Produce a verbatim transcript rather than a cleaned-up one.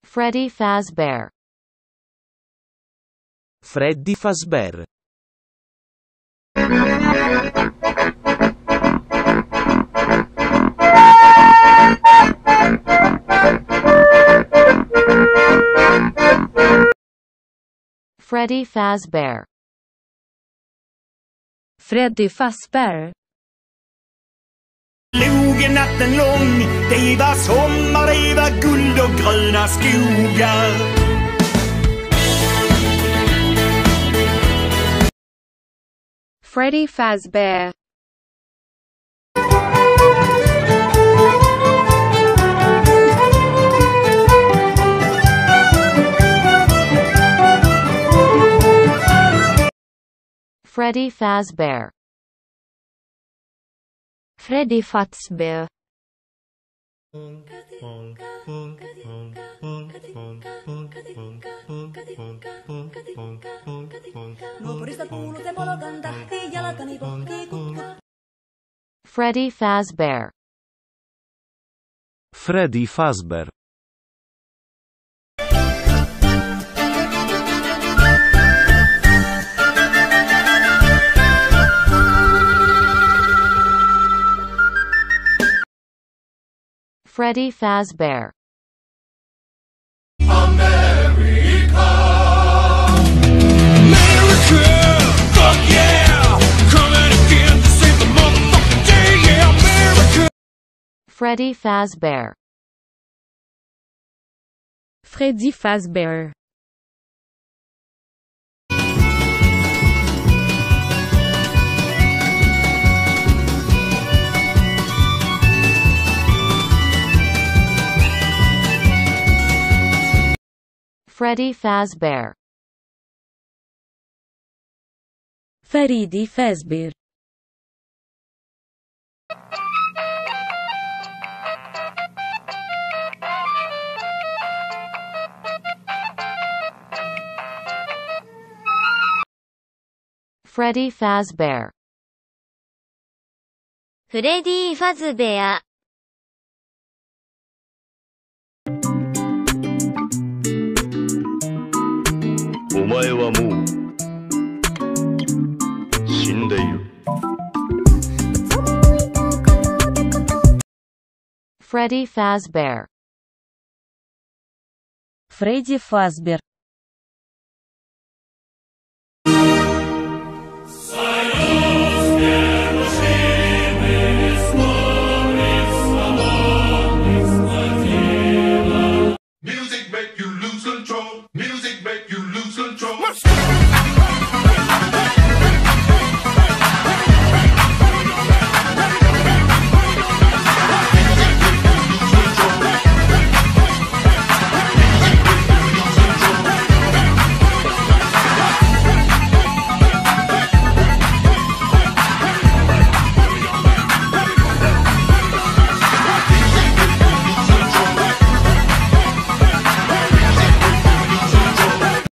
Freddy Fazbear. Freddy Fazbear. Freddy Fazbear. Freddy Fazbear. Log natten lång, det var sommar, det var guld och gröna skogar. Freddy Fazbear. Freddy Fazbear. Freddy Fazbear. Freddy Fazbear. Freddy Fazbear. Freddy Fazbear. America, America, fuck yeah, coming again to save the motherfucking day, yeah, America. Freddy Fazbear. Freddy Fazbear. Freddy Fazbear. Freddy Fazbear. Freddy Fazbear. フレディ・ファズベア。 お前はもう死んでいる。 Freddy Fazbear. Freddy Fazbear.